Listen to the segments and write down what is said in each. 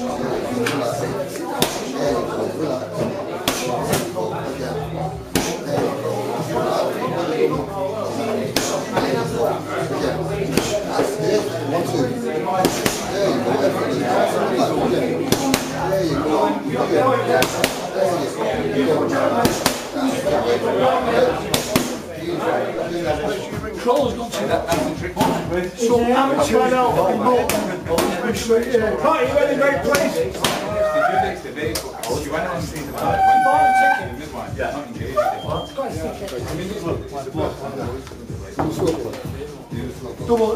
Crawler's gone to that trick one. So amateur now. Right, you ready, mate, please? You went on and seen the midwife. Yeah, not engaged. Double.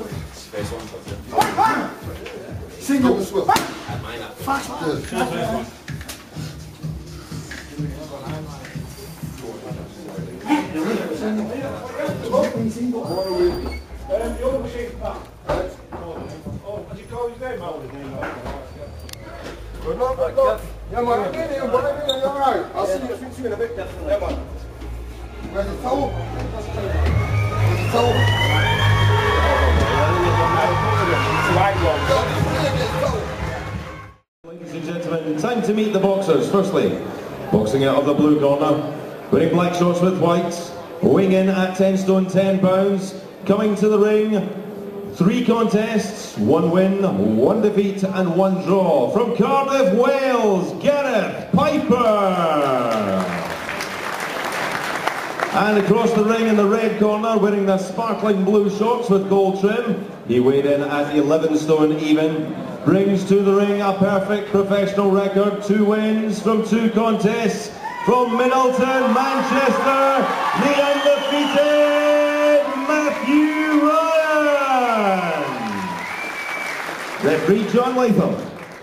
Single. Fast. Good luck, good luck. Yeah, man, I'm getting you, but you're alright. I'll see you in a bit. Yeah, man. Where's the towel? Where's the towel? Ladies and gentlemen, time to meet the boxers. Firstly, boxing out of the blue corner, wearing black shorts with whites, weighing in at 10 stone 10 pounds, coming to the ring, 3 contests, 1 win, 1 defeat and 1 draw. From Cardiff, Wales, Gareth Piper. And across the ring in the red corner, wearing the sparkling blue shorts with gold trim, he weighed in at 11 stone even, brings to the ring a perfect professional record, 2 wins from 2 contests. From Middleton, Manchester, the undefeated Matthew Ryan. Referee John Latham.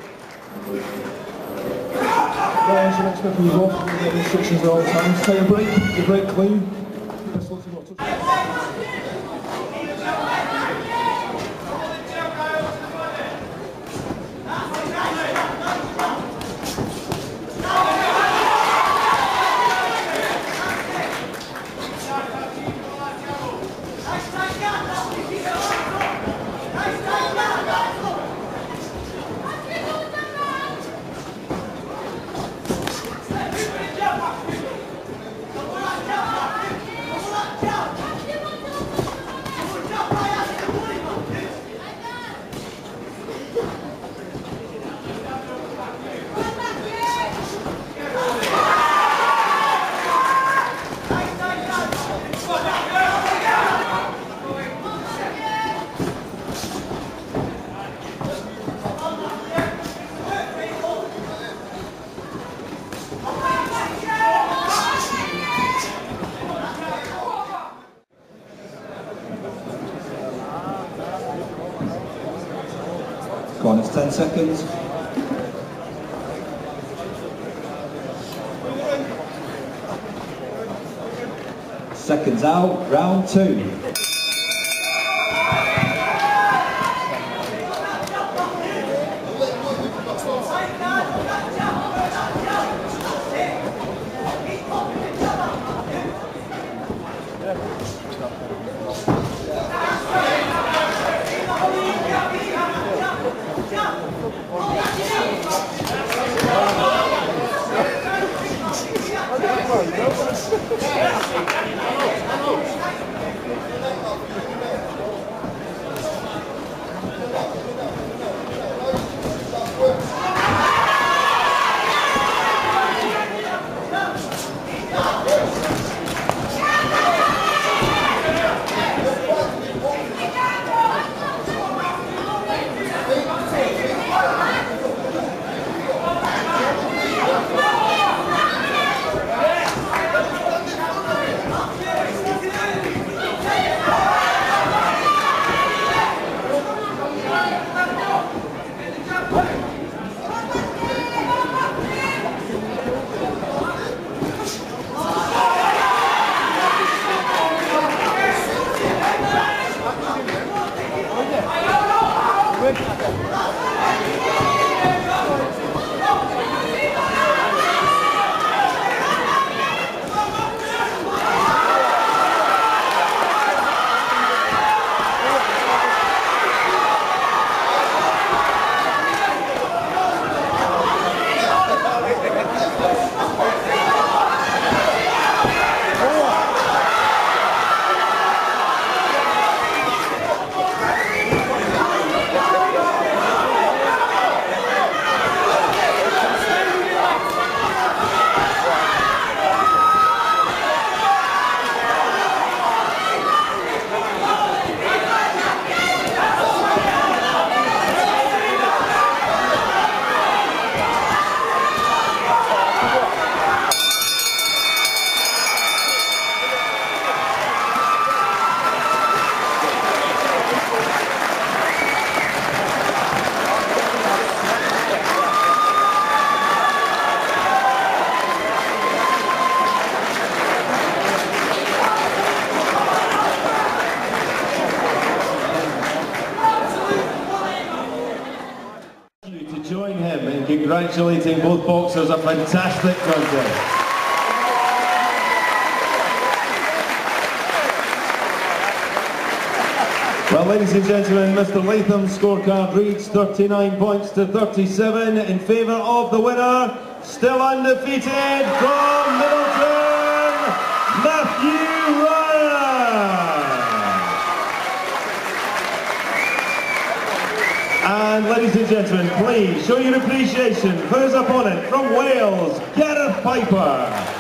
Yeah, so expect from you both. We get instructions all the time. Take a break, you break clean. Go on, it's 10 seconds. Seconds out, round 2. To join him in congratulating both boxers, a fantastic contest. Well, ladies and gentlemen, Mr. Latham's scorecard reads 39 points to 37 in favour of the winner, still undefeated from Middleton, Matthew Ryan. And ladies and gentlemen, please show your appreciation for his opponent from Wales, Gareth Piper.